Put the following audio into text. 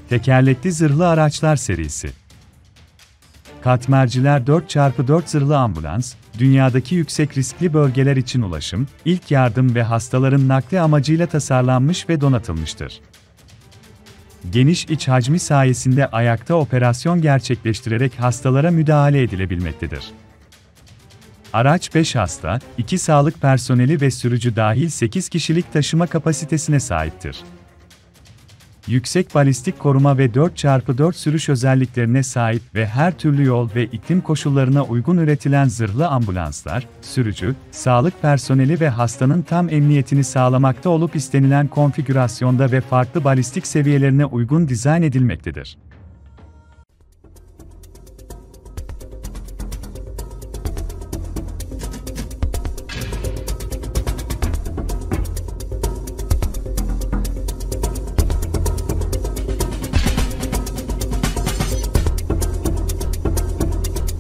Tekerlekli zırhlı araçlar serisi. Katmerciler 4x4 zırhlı ambulans, dünyadaki yüksek riskli bölgeler için ulaşım, ilk yardım ve hastaların nakli amacıyla tasarlanmış ve donatılmıştır. Geniş iç hacmi sayesinde ayakta operasyon gerçekleştirerek hastalara müdahale edilebilmektedir. Araç 5 hasta, 2 sağlık personeli ve sürücü dahil 8 kişilik taşıma kapasitesine sahiptir. Yüksek balistik koruma ve 4x4 sürüş özelliklerine sahip ve her türlü yol ve iklim koşullarına uygun üretilen zırhlı ambulanslar, sürücü, sağlık personeli ve hastanın tam emniyetini sağlamakta olup istenilen konfigürasyonda ve farklı balistik seviyelerine uygun dizayn edilmektedir.